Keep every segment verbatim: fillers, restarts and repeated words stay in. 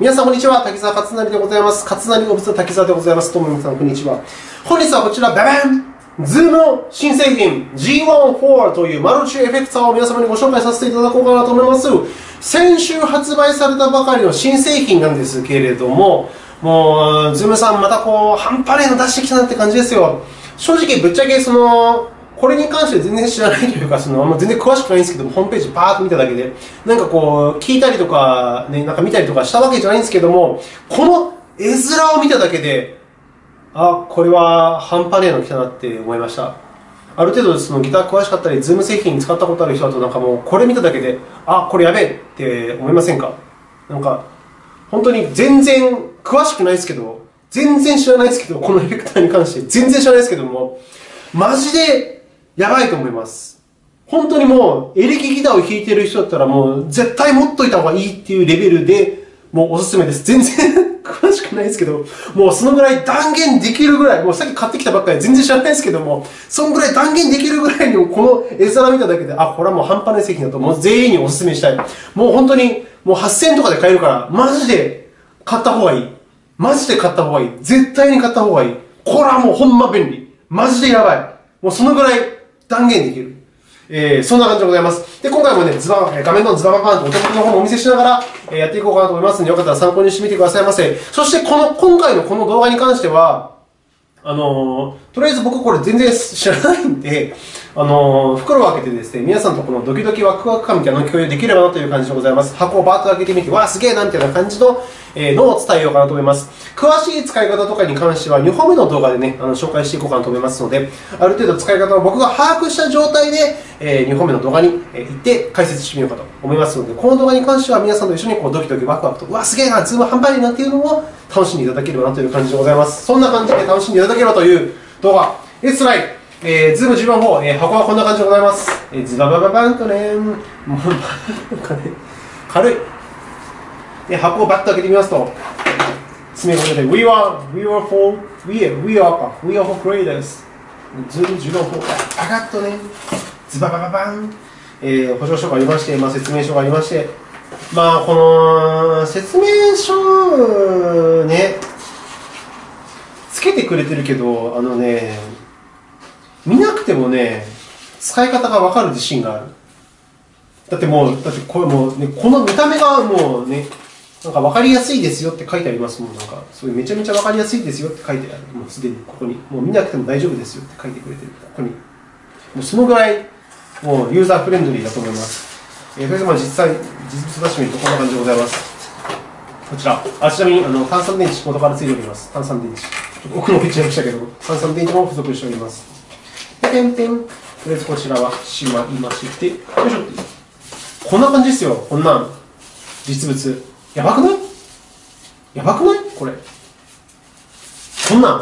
皆さん、こんにちは。滝沢勝成でございます。勝成オブザ滝沢でございます。どうも皆さん、こんにちは。本日はこちら、ババンズームの新製品 ジーワンフォー というマルチエフェクターを皆様にご紹介させていただこうかなと思います。先週発売されたばかりの新製品なんですけれども、もう、ズームさんまたこう、半端ねえの出してきたなって感じですよ。正直、ぶっちゃけその、これに関して全然知らないというか、その全然詳しくないんですけども、ホームページバーッと見ただけで、なんかこう、聞いたりとか、ね、なんか見たりとかしたわけじゃないんですけども、この絵面を見ただけで、あ、これは半端ねえの来たなって思いました。ある程度そのギター詳しかったり、ズーム製品使ったことある人だと、なんかもう、これ見ただけで、あ、これやべえって思いませんか？なんか、本当に全然詳しくないですけど、全然知らないですけど、このエフェクターに関して全然知らないですけども、マジで、やばいと思います。本当にもう、エレキギターを弾いてる人だったらもう、絶対持っといた方がいいっていうレベルで、もうおすすめです。全然詳しくないですけど、もうそのぐらい断言できるぐらい、もうさっき買ってきたばっかりで全然知らないですけども、そのぐらい断言できるぐらいのこの絵面見ただけで、あ、これはもう半端ない製品だと、もう全員におすすめしたい。もう本当に、もうはっせんえんとかで買えるから、マジで買った方がいい。マジで買った方がいい。絶対に買った方がいい。これはもうほんま便利。マジでやばい。もうそのぐらい、断言できる。えー、そんな感じでございます。で、今回もね、ズバ画面のズバババーンとお手元の方もお見せしながら、えー、やっていこうかなと思いますので、よかったら参考にしてみてくださいませ。そして、この、今回のこの動画に関しては、あのー、とりあえず僕これ全然知らないんで、あのー、袋を開けてですね、皆さんとこのドキドキワクワク感みたいなのを共有できればなという感じでございます。箱をバーッと開けてみて、わーすげえなみたいな感じの、えー、のを伝えようかなと思います。詳しい使い方とかに関してはにほんめの動画でね、あの紹介していこうかなと思いますので、ある程度使い方を僕が把握した状態で、えー、にほんめの動画に行って解説してみようかと思いますので、この動画に関しては皆さんと一緒にこうドキドキワクワクと、うわ、すげえな、ズーム半端ないなっていうのを楽しんでいただければなという感じでございます。そんな感じで楽しんでいただければという動画。It's right! えー、ズーム ジーワンフォー、えー、箱はこんな感じでございます。えー、ズババババンとね、もう、なんかね、軽い。で、箱をバッと開けてみますと、詰め込んで、We are, we are for, we are, we are, we are for creators. ズーム ジーワンフォー、パカッとね、ズババババン。えー、保証書がありまして、まあ、説明書がありまして、まあ、この、説明書、ね、つけてくれてるけど、あのね、見なくてもね、使い方が分かる自信がある。だってもう、だってこれもう、ね、この見た目がもうね、なんか分かりやすいですよって書いてありますもん。なんか、そういうめちゃめちゃ分かりやすいですよって書いてある。もうすでにここに。もう見なくても大丈夫ですよって書いてくれてる。ここに。もうそのぐらい、もうユーザーフレンドリーだと思います。えー、それでまあ実際、実物出してみるとこんな感じでございます。こちら。あ、ちなみにあの炭酸電池、元からついております。炭酸電池。ちょっと奥の方行っちゃいましたけど、炭酸電池も付属しております。ペンペン。とりあえずこちらはしまいまして、よいしょ。こんな感じですよ。こんなん。実物。やばくないやばくないこれ。こんなん。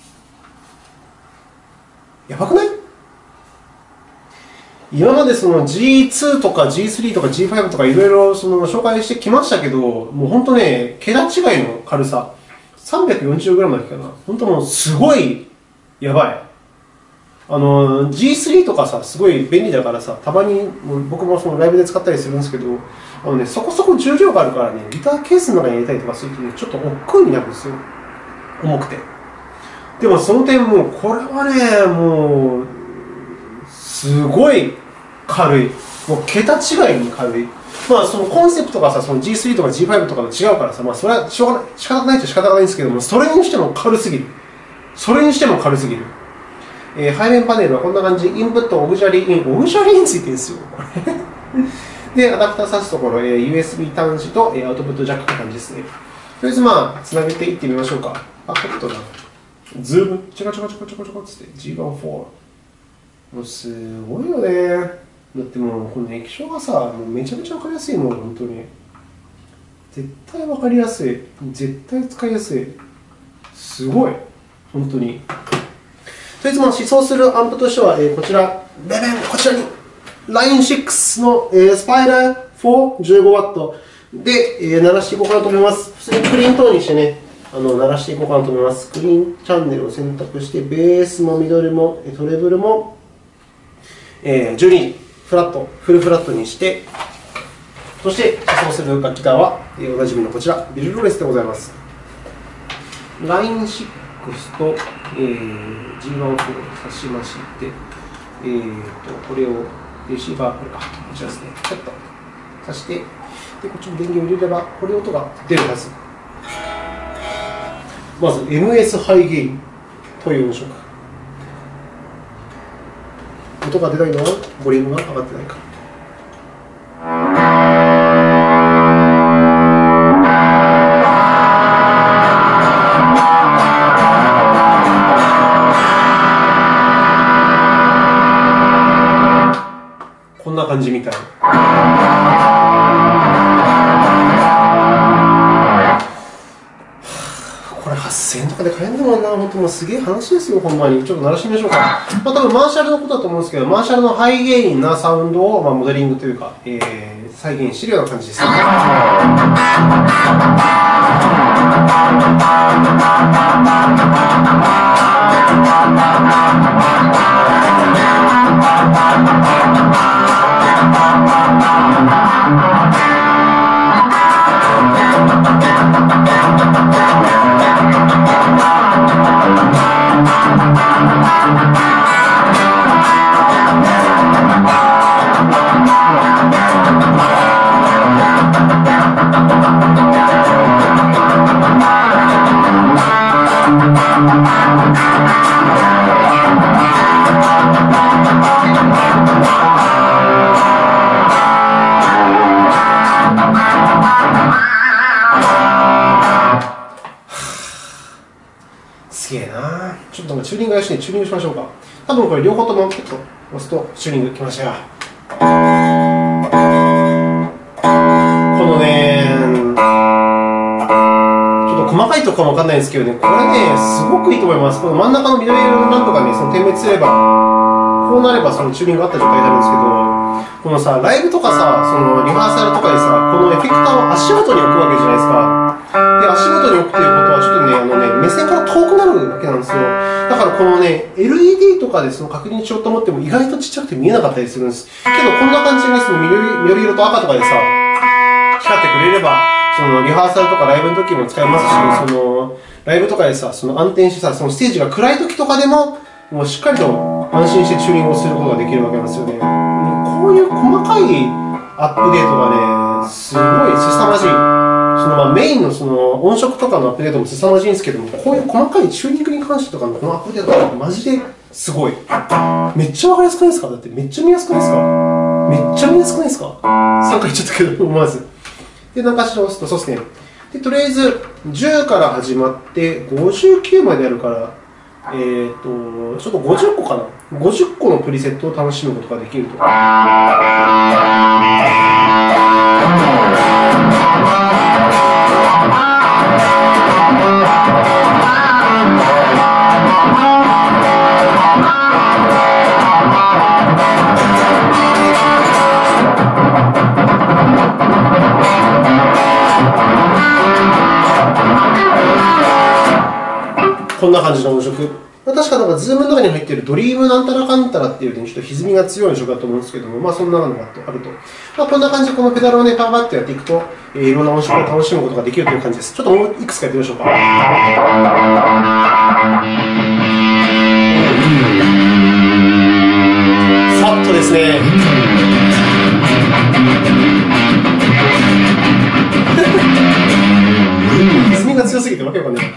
やばくない今までその ジーツー とか ジースリー とか ジーファイブ とかいろいろその紹介してきましたけど、もう本当ね、桁違いの軽さ。さんびゃくよんじゅうグラム だっけかな。本当もうすごいやばい。あの ジースリー とかさ、すごい便利だからさ、たまに僕もそのライブで使ったりするんですけど、あのね、そこそこ重量があるからね、ギターケースの中に入れたりとかするとね、ちょっと億劫になるんですよ。重くて。でもその点、もうこれはね、もう、すごい軽い。もう桁違いに軽い。まあそのコンセプトがさ、その ジースリー とか ジーファイブ とかと違うからさ、まあそれはしょうがない、仕方ないと仕方がないんですけども、それにしても軽すぎる。それにしても軽すぎる。えー、背面パネルはこんな感じ。インプット、オグジャリーイン。オグジャリーインついてるんですよ。で、アダプター挿すところ、えー、ユーエスビー 端子と、えー、アウトプットジャックって感じですね。とりあえずまあ、つなげていってみましょうか。パコッとな。ズーム。ちょこちょこちょこちょこちょこっつって。ジーワンフォー。もうすごいよね。だってもう、この液晶がさ、もうめちゃめちゃわかりやすいもん、本当に。絶対わかりやすい。絶対使いやすい。すごい。本当に。とりあえず、思想するアンプとしては、えー、こちら、ベベン、こちらに、ラインシックス の、えー、スパイラーフォー、じゅうごワット で、えー、鳴らしていこうかなと思います。普通にクリーントーンにしてね、あの鳴らしていこうかなと思います。クリーンチャンネルを選択して、ベースもミドルもトレブルも、えー、じゅうにじ、フラット、フルフラットにして、 そして仮装する楽器段は、えー、おなじみのこちら、ビルロレスでございます。ラインシックス と、えー、ジーワンフォー を挿しまして、えー、とこれをレシーバー、これか、こちらですね、ちょっと挿して、でこっちも電源を入れれば、これ音が出るはず。まず エムエス ハイゲインという音色。音が出ないのはボリュームが上がってないか。こんな感じみたい。これはっせんえんとかで買えるのかな、本当もうすげえ話ですよ、ほんまに。ちょっと鳴らしてみましょうか。まあ、多分マーシャルのことだと思うんですけど、マーシャルのハイゲインなサウンドを、まあ、モデリングというか、えー、再現しているような感じです。すげえな。ちょっとチューニングがしにチューニングしましょうか。多分これ両方ともピッと押すとチューニングきましたよ。このね、ちょっと細かいところかもわかんないんですけどね、これね、すごくいいと思います。この真ん中の緑色のランプがね、その点滅すれば、こうなればそのチューニングがあった状態になるんですけど、このさ、ライブとかさ、そのリハーサルとかでさ、このエフェクターを足元に置くわけじゃないですか。で、足元に置くということは、ちょっとね、あのね、目線から遠くなるわけなんですよ。だからこのね、エルイーディー とかでその確認しようと思っても意外とちっちゃくて見えなかったりするんです。けど、こんな感じにその緑、緑色と赤とかでさ、光ってくれれば、そのリハーサルとかライブの時も使えますし、そのライブとかでさ、その暗転してさ、そのステージが暗い時とかでも、もうしっかりと安心してチューニングをすることができるわけなんですよね。こういう細かいアップデートがね、すごい凄まじい。そのまあメインのその音色とかのアップデートも凄まじいんですけども、こういう細かいチューニングに関してとかのこのアップデートがマジですごい。めっちゃわかりやすくないですか？だってめっちゃ見やすくないですか？めっちゃ見やすくないですか？さんかい言っちゃったけど、思わず。で、何かしら押すと、そうですね。で、とりあえずじゅうから始まってごじゅうきゅうまでやるから、えーと、ちょっとごじゅっこかな。ごじゅっこのプリセットを楽しむことができると。こんな感じの音色。確かなんか、ズームの中に入っているドリームなんたらかんたらっていうね、ちょっと歪みが強い音色だと思うんですけども、まあそんなのがあると。まあこんな感じでこのペダルをね、パンパッとやっていくと、えー、いろんな音色を楽しむことができるという感じです。ちょっともういくつかやってみましょうか。ファットですね。歪みが強すぎてわけわかんない。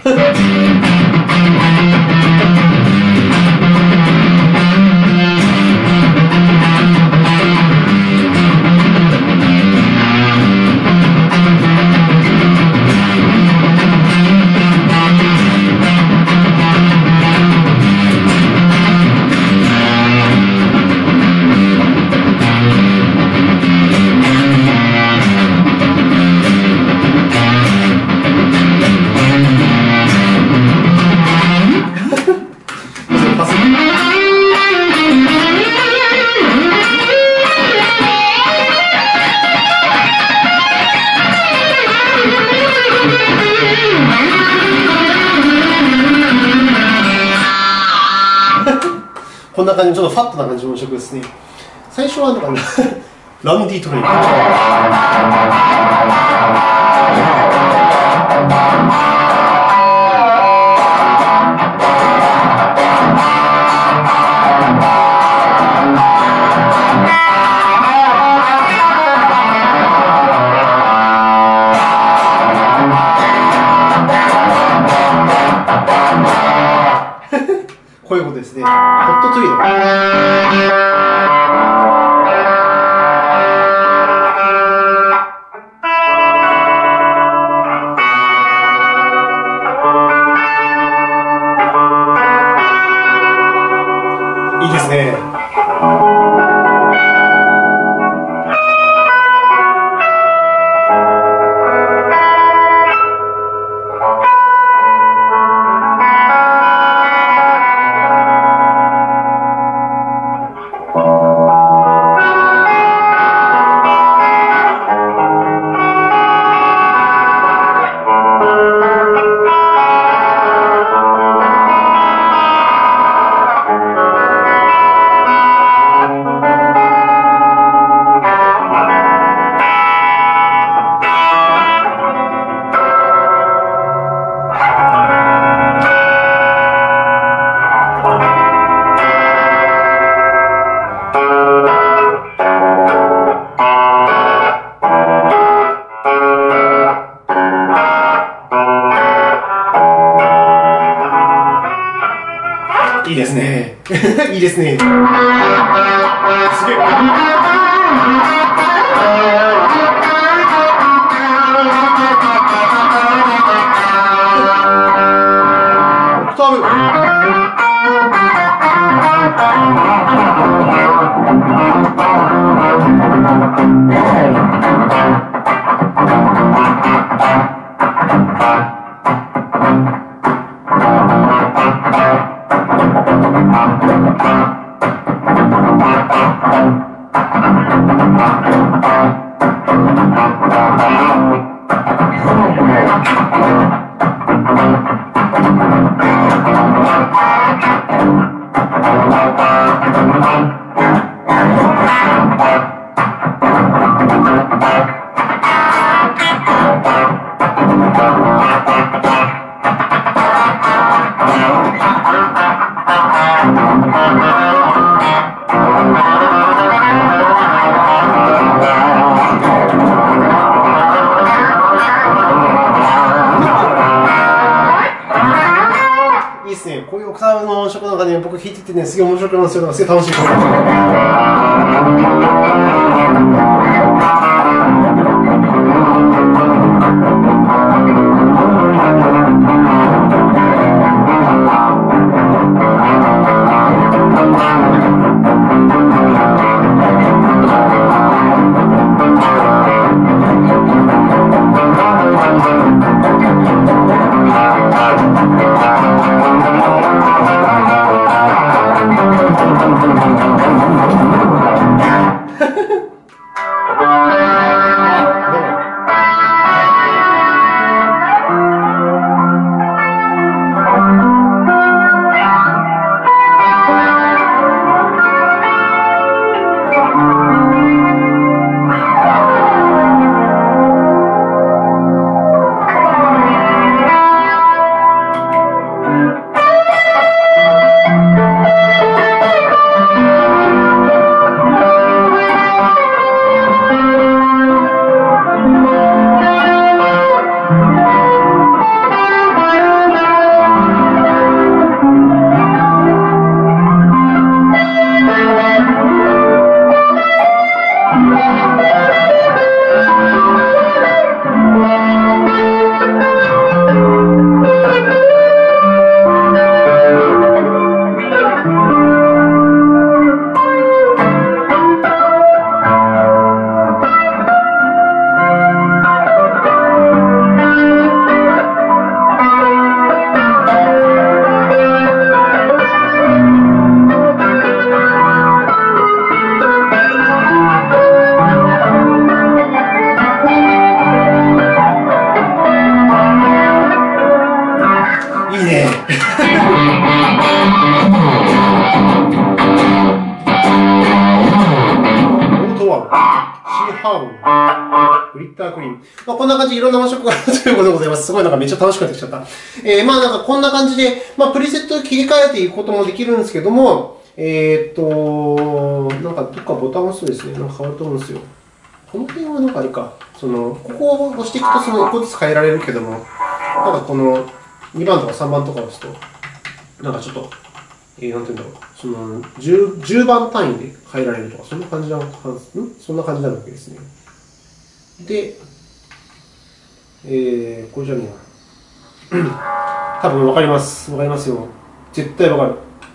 こんな感じのちょっとファットな感じの音色ですね。最初はなんかねランディトレイン。こういうことですね。ホットトゥイード。いいですね。いいですね。いいですね。すげえ。オクターブ。いいですね。こういうオクターブの音色なんかね、僕弾いててね、すげえ面白くなるんですよ。すげえ楽しい。音はカーボン、グリッタークリーム。まあ、こんな感じでいろんな音色があるということでございます。すごいなんかめっちゃ楽しくなってきちゃった。えー、まあなんかこんな感じで、まあプリセットを切り替えていくこともできるんですけども、えーっと、なんかどっかボタンを押すとですね、なんか変わると思うんですよ。この辺はなんかあれか、その、ここを押していくとそのいっこずつ変えられるけども、なんかこのにばんとかさんばんとか押すと、なんかちょっと、えー、なんていうんだろう、その 10, じゅうばん単位で変えられるとか、そんな感じなのか、んそんな感じになるわけですね。で、えー、これじゃねえな。多分わかります。わかりますよ。絶対わかる。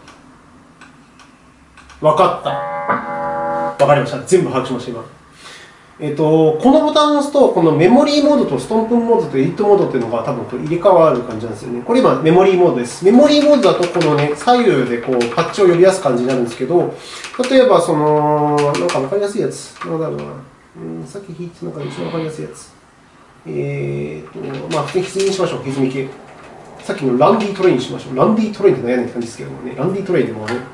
わかった。わかりました。全部把握しました、今。えっと、このボタンを押すと、このメモリーモードとストンプモードとエディットモードっていうのが多分これ入れ替わる感じなんですよね。これ今メモリーモードです。メモリーモードだとこのね、左右でこうパッチを呼び出す感じになるんですけど、例えばその、なんかわかりやすいやつ。なんだろうな。うん、さっき弾いてた中で一番わかりやすいやつ。えーっと、まあ、普通に歪みにしましょう。歪み系。さっきのランディートレインにしましょう。ランディートレインって悩んでる感じですけどもね。ランディートレインでもね。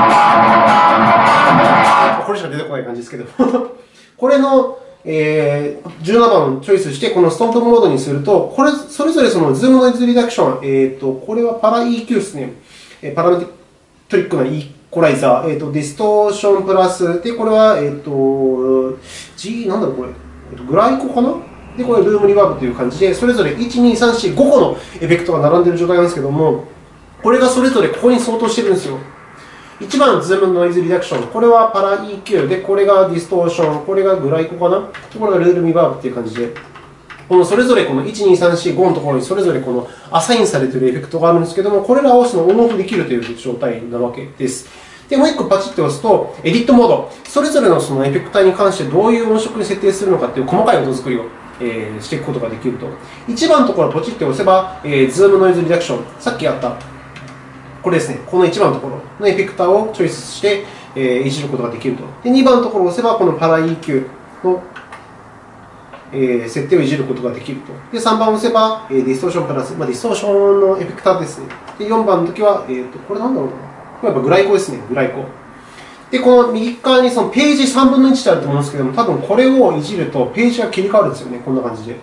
これしか出てこない感じですけど。これの、えー、じゅうななばんをチョイスして、このストンプモードにすると、これ、それぞれそのズームノイズリダクション、えーっと、これはパラ イーキュー ですね。パラメトリックなイーコライザー、えーっと、ディストーションプラス、で、これは、えーっと、G、なんだろう、これ。えーっと、グライコかなで、これルームリバーブという感じで、それぞれいち、に、さん、よん、ごこのエフェクトが並んでいる状態なんですけども、これがそれぞれここに相当してるんですよ。いちばん、ズームノイズリダクション。これはパラ イーキュー で、これがディストーション。これがグライコかなこれがルームリバーブという感じで、このそれぞれこのいち、に、さん、よん、ごのところにそれぞれこのアサインされているエフェクトがあるんですけども、これらをそのオンオフできるという状態なわけです。で、もういっこパチッと押すと、エディットモード。それぞれのそのエフェクターに関してどういう音色に設定するのかという細かい音作りをえー、していくことができると。いちばんのところをポチッと押せば、えー、ズームノイズリダクション。さっきやった、これですね。このいちばんのところのエフェクターをチョイスして、えー、いじることができると。で、にばんのところを押せば、このパラ イーキュー の、えー、設定をいじることができると。で、さんばんを押せば、えー、ディストーションプラス、まあ、ディストーションのエフェクターですね。で、よんばんの時は、えーと、これなんだろうな。これやっぱグライコですね。グライコ。で、この右側にそのページさんぶんのいちってあると思うんですけども、多分これをいじるとページが切り替わるんですよね。こんな感じで。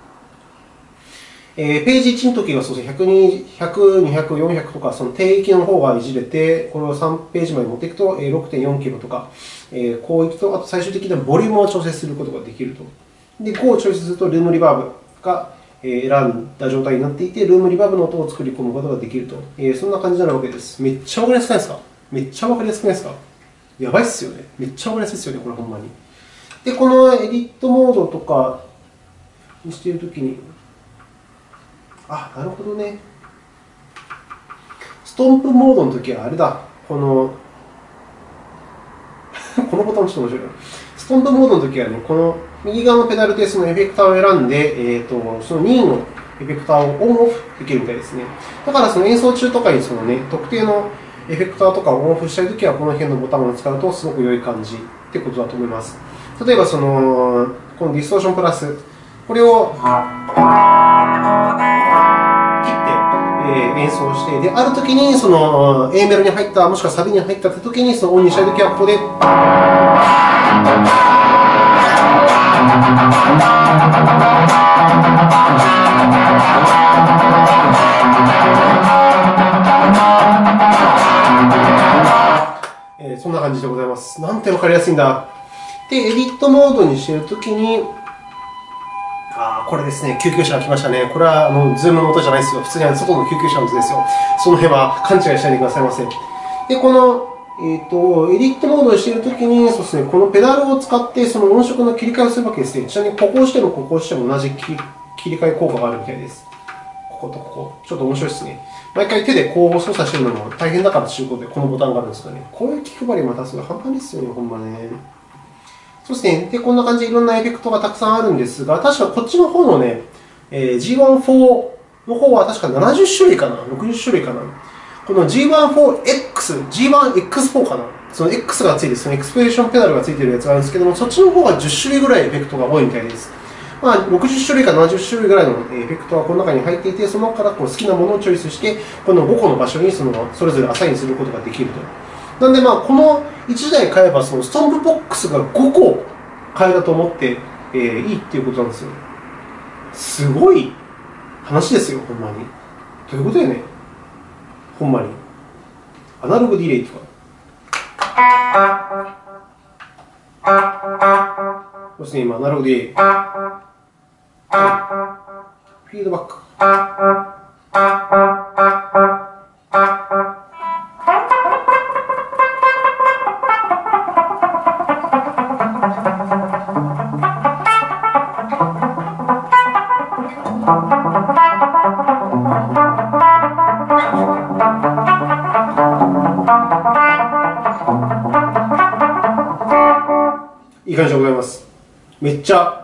えー、ページいちの時はそうですね、ひゃく、にひゃく、にひゃく、よんひゃくとか、その定域の方がいじれて、これをさんページまで持っていくと ろくてんよんキロとか、えー、こういくと、あと最終的にはボリュームを調整することができると。で、ごをチョイスするとルームリバーブが選んだ状態になっていて、ルームリバーブの音を作り込むことができると。えー、そんな感じになるわけです。めっちゃわかりやすくないですか？めっちゃわかりやすくないですか？やばいっすよね。めっちゃわかりやすいですよね、これほんまに。で、このエディットモードとかにしているときに、あ、なるほどね。ストンプモードのときはあれだ。この、このボタンちょっと面白いな。ストンプモードのときはね、この右側のペダルでそのエフェクターを選んで、えーと、そのにいのエフェクターをオンオフできるみたいですね。だからその演奏中とかにその、ね、特定のエフェクターとかをオンオフしたいときは、この辺のボタンを使うとすごく良い感じってことだと思います。例えばその、このディストーションプラス、これを切って、えー、演奏して、で、あるときにその A メロに入った、もしくはサビに入ったってときに、そのオンにしたいときは、ここで。そんな感じでございます。なんてわかりやすいんだ。で、エディットモードにしているときに、あ、これですね、救急車が来ましたね。これはあのズームの音じゃないですよ。普通に外の救急車の音ですよ。その辺は勘違いしないでくださいませ。で、この、えーと、エディットモードをしているときに、そうですね、このペダルを使ってその音色の切り替えをするわけですね。ちなみに、ここをしてもここをしても同じ切り替え効果があるみたいです。こことここ。ちょっと面白いですね。毎回手でこう操作してるのも大変だからということで、このボタンがあるんですかね。こういう気配りまたすごい半端ですよね、ほんまね。そうですね。で、こんな感じでいろんなエフェクトがたくさんあるんですが、確かこっちの方のね、えー、ジーワンフォー の方は確かななじゅっしゅるいかな、ろくじゅっしゅるいかな。この ジーワンフォーエックス、ジーワンエックスフォー かな。その X がついている、そのエクスプレッションペダルがついているやつがあるんですけども、そっちの方がじゅっしゅるいぐらいエフェクトが多いみたいです。まあ、ろくじゅっしゅるいかななじゅっしゅるいぐらいのエフェクトがこの中に入っていて、その中からこう好きなものをチョイスして、このごこの場所にそのそれぞれアサインすることができると。なので、まあ、このいちだい買えば、そのストンプボックスがごこ替えだと思って、えー、いいっていうことなんですよ。すごい話ですよ、ほんまに。どういうことやねん、ほんまに。アナログディレイとか。そして今、アナログディレイ。フィードバック。いい感じでございます。めっちゃ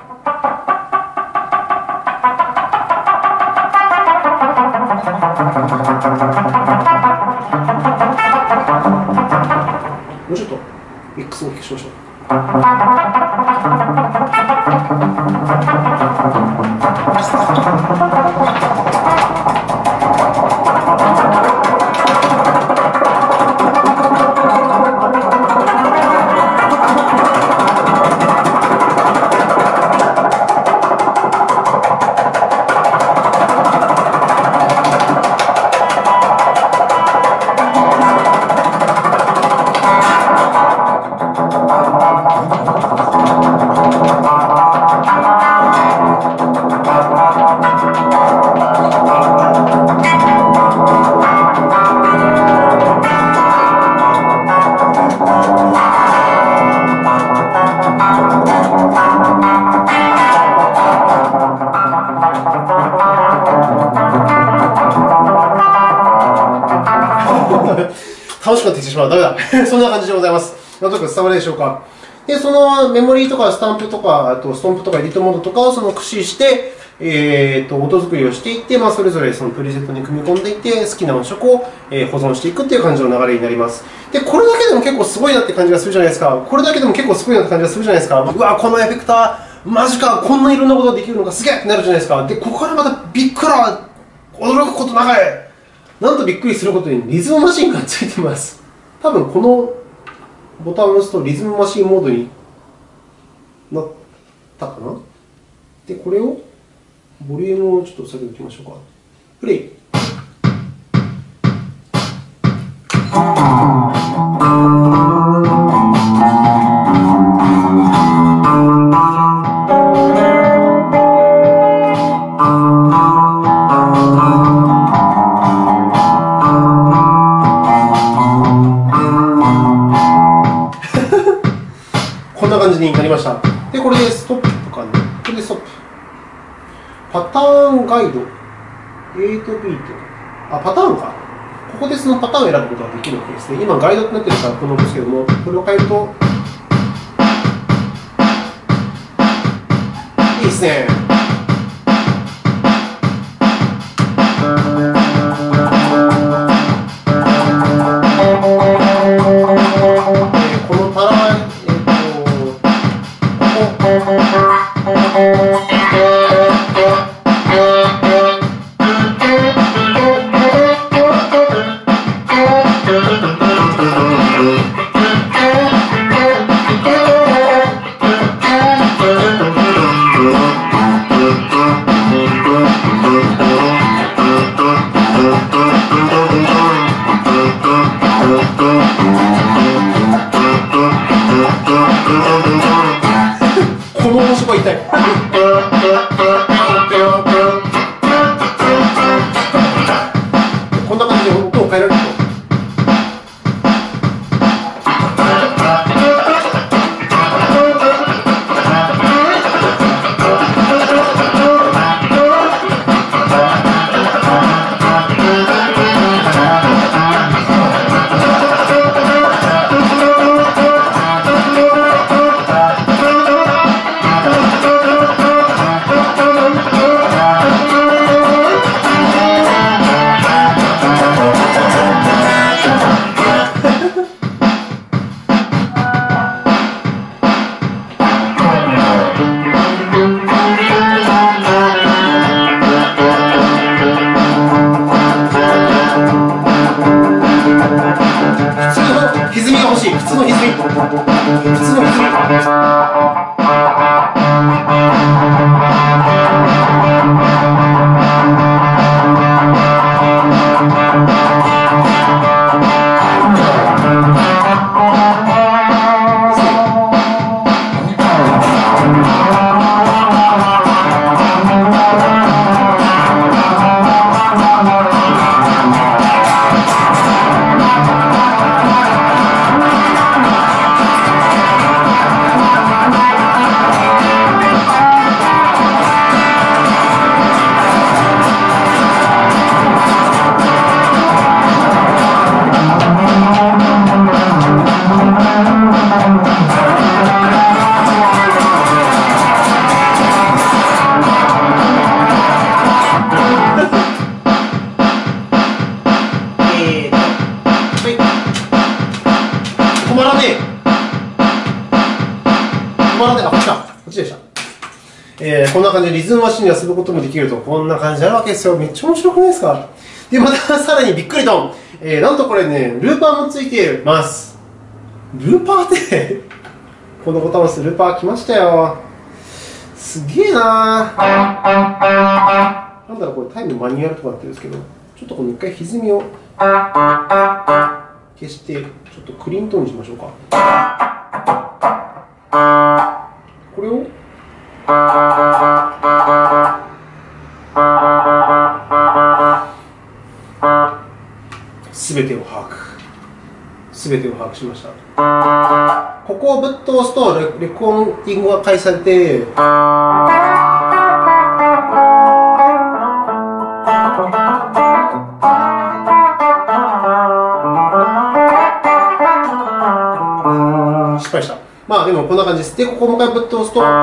もうちょっとミックスを大きくしましょう。楽しくなってきてしまう。ダメだ。そんな感じでございます。なんとなく伝わるでしょうか。で、そのメモリーとかスタンプとか、あとストンプとかエディットモードとかをその駆使して、えー、と音作りをしていって、まあ、それぞれそのプリセットに組み込んでいって、好きな音色を保存していくという感じの流れになります。で、これだけでも結構すごいなって感じがするじゃないですか。これだけでも結構すごいなって感じがするじゃないですか。うわ、このエフェクター、マジか、こんないろんなことができるのか、すげえってなるじゃないですか。で、ここからまたびっくら、驚くこと長い。なんとびっくりすることにリズムマシンがついています。多分このボタンを押すとリズムマシンモードになったかな。で、これをボリュームをちょっと下げておきましょうか。プレイ。こんな感じになりました。で、これでストップかな。これでストップ。パターンガイド。エイトビート。あ、パターンか。ここでそのパターンを選ぶことができるわけですね。今、ガイドってなってるからこのですけども、これを変えると、いいですね。このパラーこんな感じでリズムマシンで遊ぶこともできると、こんな感じになるわけですよ。めっちゃ面白くないですか？で、またさらにびっくりと、えー、なんとこれね、ルーパーもついてます。ルーパーってこのボタンを押すルーパー来ましたよ。すげえなー。なんだろう、これタイムマニュアルとかなってるんですけど、ちょっとこの一回歪みを消して、ちょっとクリーントーンにしましょうか。これをすべてを把握。すべてを把握しました。ここをぶっ通すとレ、レコーディングが開始されて、失敗した。まあでもこんな感じです。で、ここもう一回ぶっ通すと、で、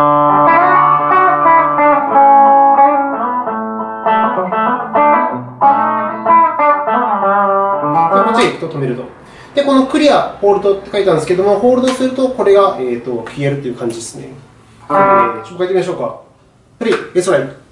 こっちへ行くと止めると。で、このクリア、ホールドって書いてあるんですけども、ホールドすると、これが、えー、と消えるという感じですね。えー、ちょっと書いてみましょうか。プレイ、レストライト。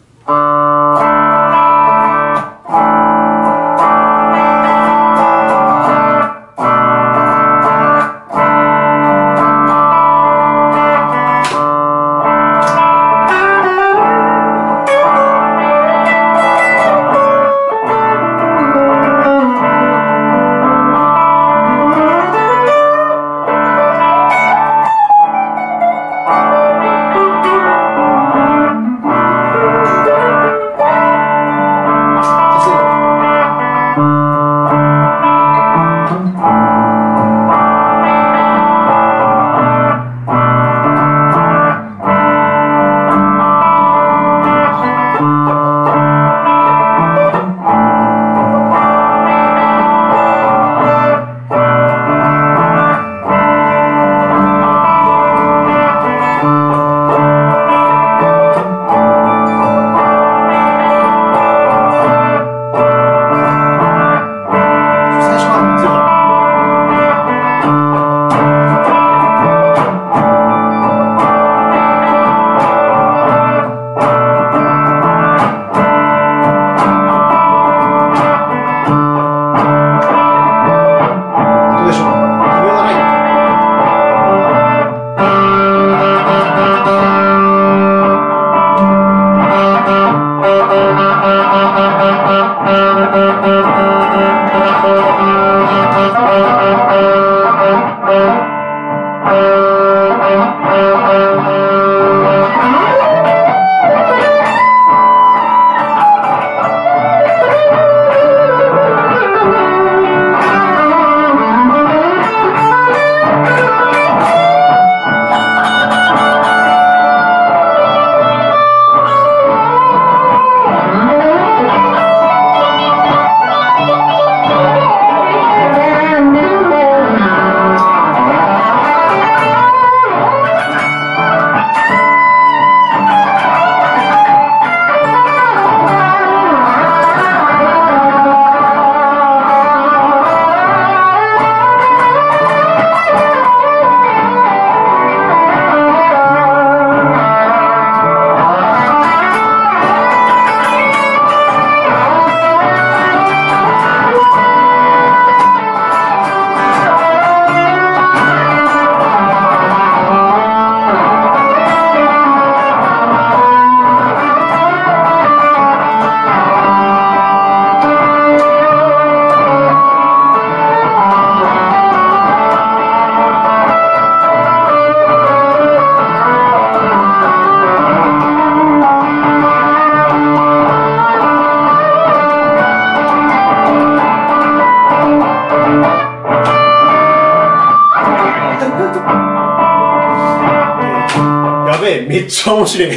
めっちゃ面白い。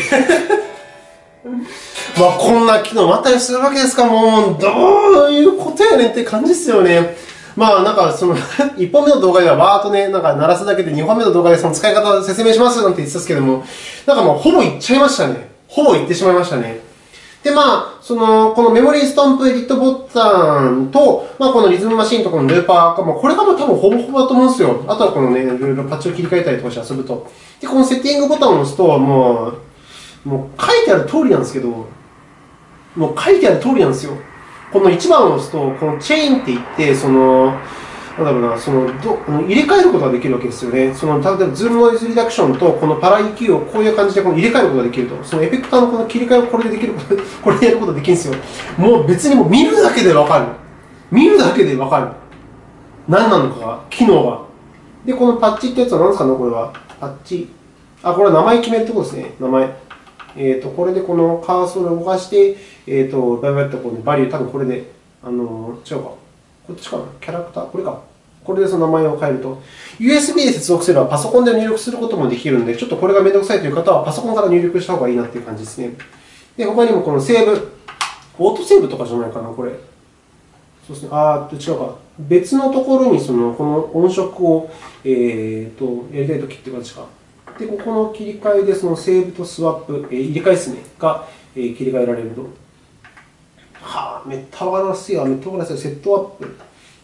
まあこんな機能もあったりするわけですか。もうどういうことやねんって感じですよね。まあなんかそのいっぽんめの動画ではバーっとね、なんか鳴らすだけでにほんめの動画でその使い方を説明しますなんて言ってたんですけども、なんかもうほぼ言っちゃいましたね。ほぼ言ってしまいましたね。で、まあ、その、このメモリーストンプエディットボタンと、まあ、このリズムマシンとこのルーパーが、もうこれがもう多分ほぼほぼだと思うんですよ。あとはこのね、いろいろパッチを切り替えたりとかして遊ぶと。で、このセッティングボタンを押すと、もう、 もう書いてある通りなんですけど、もう書いてある通りなんですよ。このいちばんを押すと、このチェインって言って、その、なんだろうな、そのど入れ替えることができるわけですよね。その例えば、ズームノイズリダクションとこのパラ イーキュー をこういう感じでこの入れ替えることができると。そのエフェクターのこの切り替えをこれでできること、これでやることができるんですよ。もう別にもう見るだけでわかる。見るだけでわかる。何なのかが、機能が。で、このパッチってやつは何ですかね、これは。パッチ。あ、これは名前決めるってことですね。名前。えっと、これでこのカーソルを動かして、えっと、バイバイってこのバリュー、多分これで、あの、違うか。こっちかな、キャラクター、これか。これでその名前を変えると。ユーエスビー で接続すればパソコンで入力することもできるので、ちょっとこれがめんどくさいという方はパソコンから入力した方がいいなという感じですね。で、他にもこのセーブ。オートセーブとかじゃないかな、これ。そうですね。あー、違うか。別のところにそのこの音色を、えー、とやりたいときっていう形か。で、ここの切り替えでそのセーブとスワップ、えー、入れ替えですね、が、えー、切り替えられると。はあ、めったわらすよ、めったわらすよ、セットアップ。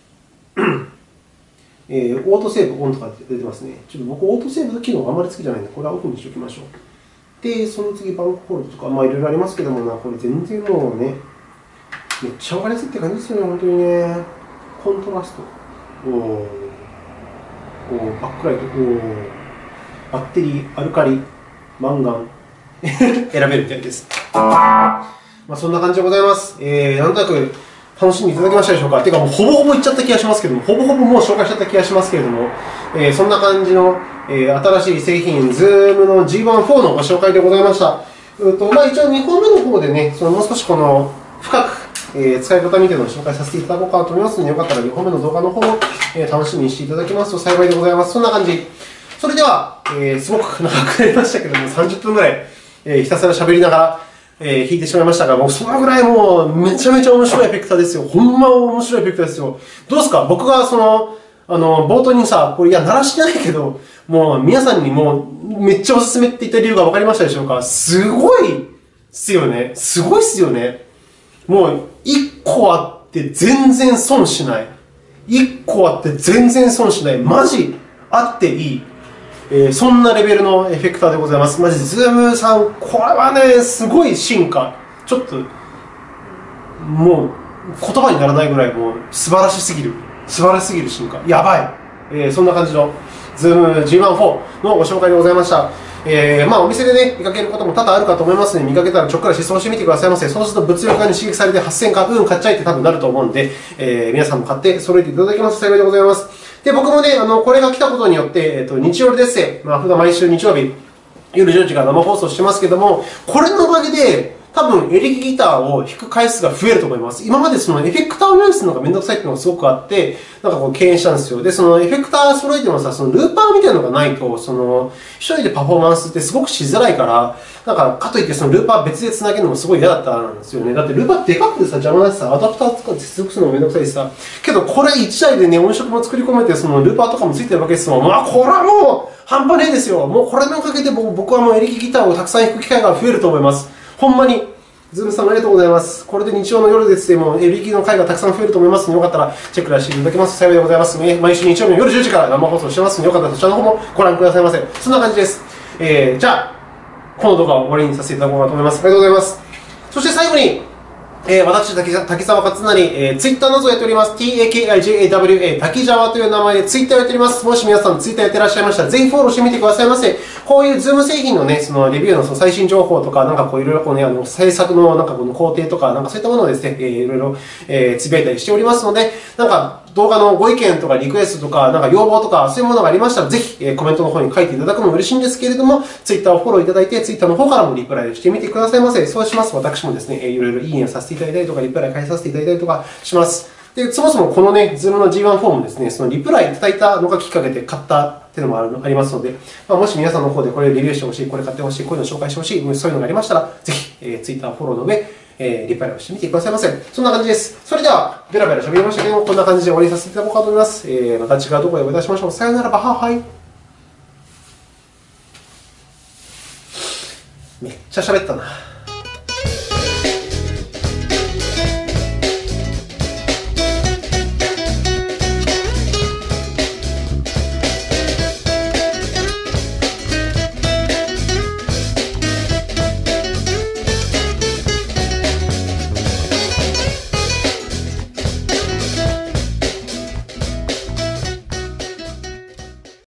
えー、オートセーブオンとか出てますね。ちょっと僕、オートセーブの機能があまり好きじゃないので、これはオフにしておきましょう。で、その次、バンクホールドとか、まあ、いろいろありますけどもな、これ全然もうね、めっちゃ分かりやすいって感じですよね、本当にね。コントラスト。おーおー、バックライト。おー、バッテリー、アルカリ、マンガン。選べるみたいです。まあ、そんな感じでございます。えー、なんとなく楽しんでいただけましたでしょうか。ていうか、もうほぼほぼいっちゃった気がしますけども、ほぼほぼもう紹介しちゃった気がしますけれども、えー、そんな感じの、えー、新しい製品、Zoom の ジーワンフォー のご紹介でございました。うとまあ、一応にほんめの方でね、そのもう少しこの深く、えー、使い方みたいなのを紹介させていただこうかと思いますので、よかったらにほんめの動画の方を、えー、楽しみにしていただけますと幸いでございます。そんな感じ。それでは、えー、すごく長くなりましたけども、さんじゅっぷんぐらい、えー、ひたすら喋りながら、えー、弾いてしまいましたが、もうそのぐらいもうめちゃめちゃ面白いエフェクターですよ。ほんま面白いエフェクターですよ。どうですか？僕がその、あの、冒頭にさ、これいや、鳴らしてないけど、もう皆さんにもうめっちゃおすすめって言った理由が分かりましたでしょうか？すごいっすよね。すごいっすよね。もう、一個あって全然損しない。一個あって全然損しない。マジ、あっていい。えー、そんなレベルのエフェクターでございます。マジ、ズームさん、これはね、すごい進化。ちょっと、もう、言葉にならないぐらい、もう、素晴らしすぎる。素晴らしすぎる進化。やばい。えー、そんな感じの、ズーム ジーワンフォー のご紹介でございました。えー、まあ、お店でね、見かけることも多々あるかと思いますので、見かけたらちょっくら失踪してみてくださいませ。そうすると物欲に刺激されてはっせんか、うん、買っちゃえって多分なると思うんで、えー、皆さんも買って揃えていただきますと幸いでございます。で、僕もね、あの、これが来たことによって、えっと、日曜日デッセイ、まあ、普段毎週日曜日、夜じゅうじから生放送してますけども、これのおかげで、多分、エレキギターを弾く回数が増えると思います。今までそのエフェクターを用意するのがめんどくさいっていうのがすごくあって、なんかこう敬遠したんですよ。で、そのエフェクター揃えてもさ、そのルーパーみたいなのがないと、その、一人でパフォーマンスってすごくしづらいから、なんか、かといってそのルーパー別で繋げるのもすごい嫌だったんですよね。だってルーパーでかくてさ、邪魔だしさ、アダプターとか接続するのもめんどくさいしさ。けど、これ一台でね、音色も作り込めて、そのルーパーとかもついてるわけですもん。まあ、これはもう、半端ねえですよ。もうこれのおかげで僕はもうエレキギターをたくさん弾く機会が増えると思います。ほんまに。ズームさんありがとうございます。これで日曜の夜ですでもエレキの回がたくさん増えると思いますので、よかったらチェックしていただけますと幸いでございます。毎週日曜日の夜じゅうじから生放送してますので、よかったらそちらの方もご覧くださいませ。そんな感じです。えー、じゃあ、この動画を終わりにさせていただこうかと思います。ありがとうございます。そして最後に、えー、私、滝沢勝成、えー、ツイッターなどをやっております。タキジャワ、滝沢という名前でツイッターをやっております。もし皆さんツイッターやってらっしゃいましたら、ぜひフォローしてみてくださいませ。こういうズーム製品のね、そのレビューのその最新情報とか、なんかこういろいろこうね、あの、制作のなんかこの工程とか、なんかそういったものをですね、えー、いろいろ、えー、つぶやいたりしておりますので、なんか動画のご意見とかリクエストとか、なんか要望とか、そういうものがありましたら、ぜひ、えー、コメントの方に書いていただくのも嬉しいんですけれども、ツイッターをフォローいただいて、ツイッターの方からもリプライをしてみてくださいませ。そうしますと、私もですね、えー、いろいろいいねをさせていただいたりとか、リプライ返させていただいたりとかします。で、そもそもこのね、Zoom の ジーワンフォーもですね、そのリプライいただいたのがきっかけで買ったっていうのもありますので、まあ、もし皆さんの方でこれレビューしてほしい、これ買ってほしい、こういうのを紹介してほしい、そういうのがありましたら、ぜひ、えー、Twitter フォローの上、えー、リプライをしてみてくださいませ。そんな感じです。それでは、ベラベラ喋りましたけども、こんな感じで終わりにさせていただこうかと思います。えー、また違うところでお会いいたしましょう。さようなら、バハハイ。めっちゃ喋ったな。